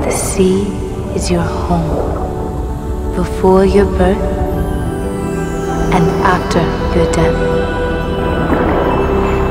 the sea is your home, before your birth and after your death.